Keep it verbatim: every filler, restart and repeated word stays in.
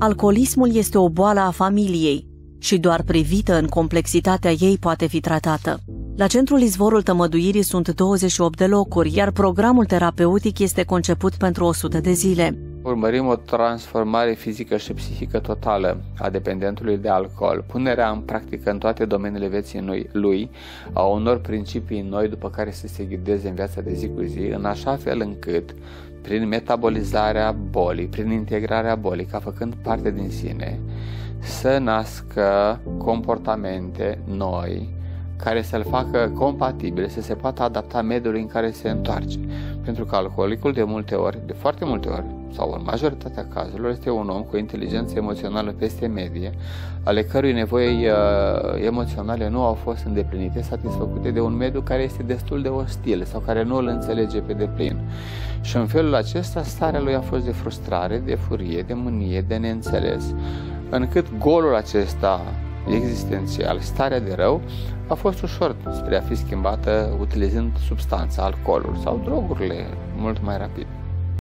Alcoolismul este o boală a familiei și doar privită în complexitatea ei poate fi tratată. La Centrul Izvorul Tămăduirii sunt douăzeci și opt de locuri, iar programul terapeutic este conceput pentru o sută de zile. Urmărim o transformare fizică și psihică totală a dependentului de alcool, punerea în practică în toate domeniile vieții lui a unor principii noi după care să se ghideze în viața de zi cu zi, în așa fel încât, prin metabolizarea bolii, prin integrarea bolii, ca făcând parte din sine, să nască comportamente noi care să-l facă compatibil, să se poată adapta mediului în care se întoarce. Pentru că alcoolicul de multe ori, de foarte multe ori, sau în majoritatea cazurilor, este un om cu inteligență emoțională peste medie, ale cărui nevoi uh, emoționale nu au fost îndeplinite, satisfăcute de un mediu care este destul de ostil sau care nu îl înțelege pe deplin. Și în felul acesta, starea lui a fost de frustrare, de furie, de mânie, de neînțeles, încât golul acesta existențial, starea de rău, a fost ușor spre a fi schimbată utilizând substanța, alcoolul sau drogurile mult mai rapid.